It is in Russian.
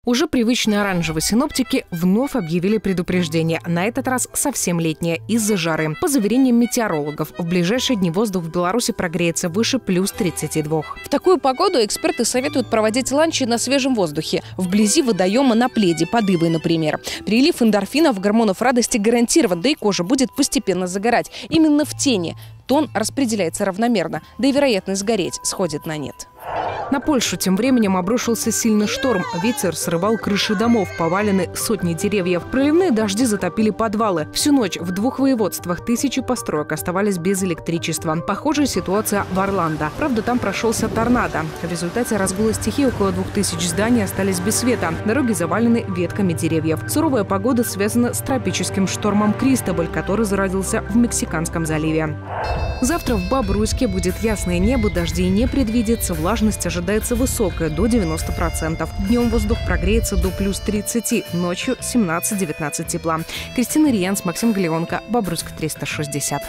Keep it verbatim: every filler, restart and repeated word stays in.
Уже привычные оранжевые синоптики вновь объявили предупреждение. На этот раз совсем летнее, из-за жары. По заверениям метеорологов, в ближайшие дни воздух в Беларуси прогреется выше плюс тридцати двух. В такую погоду эксперты советуют проводить ланчи на свежем воздухе, вблизи водоема на Пледе, под Ивой, например. Прилив эндорфинов, гормонов радости гарантирован, да и кожа будет постепенно загорать. Именно в тени. Тон распределяется равномерно, да и вероятность сгореть сходит на нет. На Польшу тем временем обрушился сильный шторм. Ветер срывал крыши домов, повалены сотни деревьев. Проливные дожди затопили подвалы. Всю ночь в двух воеводствах тысячи построек оставались без электричества. Похожая ситуация в Орландо. Правда, там прошелся торнадо. В результате разгула стихии около двух тысяч зданий остались без света. Дороги завалены ветками деревьев. Суровая погода связана с тропическим штормом Кристоболь, который зародился в Мексиканском заливе. Завтра в Бобруйске будет ясное небо, дождей не предвидится, влажность ожидается высокая, до девяноста процентов. Днем воздух прогреется до плюс тридцати, ночью семнадцать-девятнадцать тепла. Кристина Риянс, Максим Галеонко, Бобруйск триста шестьдесят.